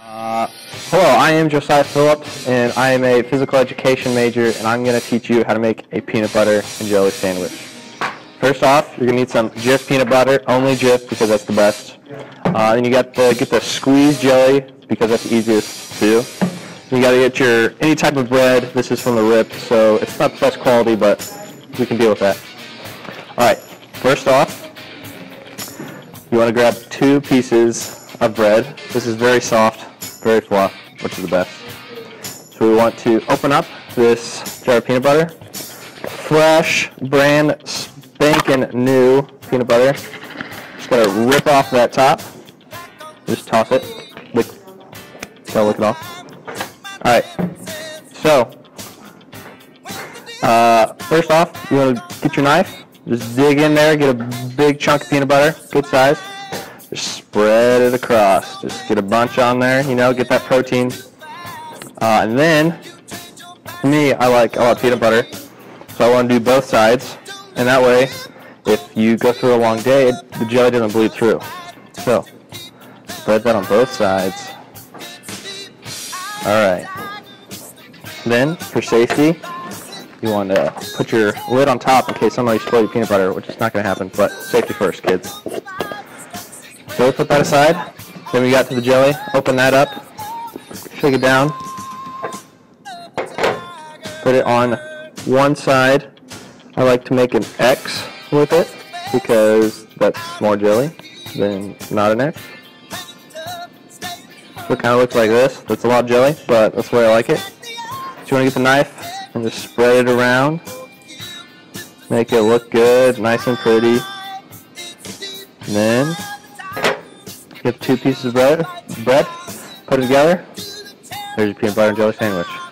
Hello, I am Josiah Phillips, and I am a physical education major, and I'm going to teach you how to make a peanut butter and jelly sandwich. First off, you're going to need some Jif peanut butter, only Jif because that's the best. Then you got to get the squeezed jelly because that's the easiest to do. You got to get your any type of bread. This is from the Rip, so it's not the best quality, but we can deal with that. All right, first off, you want to grab 2 pieces of bread. This is very soft, very fluff, which is the best. So we want to open up this jar of peanut butter. Fresh, brand spanking new peanut butter. Just gotta rip off that top. Just toss it. Gotta lick it off. Alright, so first off, you want to get your knife. Just dig in there, get a big chunk of peanut butter, good size. Just spread it across. Just get a bunch on there, you know, get that protein. And then, for me, I like peanut butter, so I want to do both sides. And that way, if you go through a long day, the jelly doesn't bleed through. So, spread that on both sides. Alright. Then, for safety, you want to put your lid on top in case somebody spilled your peanut butter, which is not going to happen, but safety first, kids. So put that aside. Then we got to the jelly. Open that up. Shake it down. Put it on one side. I like to make an X with it because that's more jelly than not an X. So it kind of looks like this. That's a lot of jelly, but that's the way I like it. So you want to get the knife and just spread it around. Make it look good, nice and pretty. And then get 2 pieces of bread, put it together. There's your peanut butter and jelly sandwich.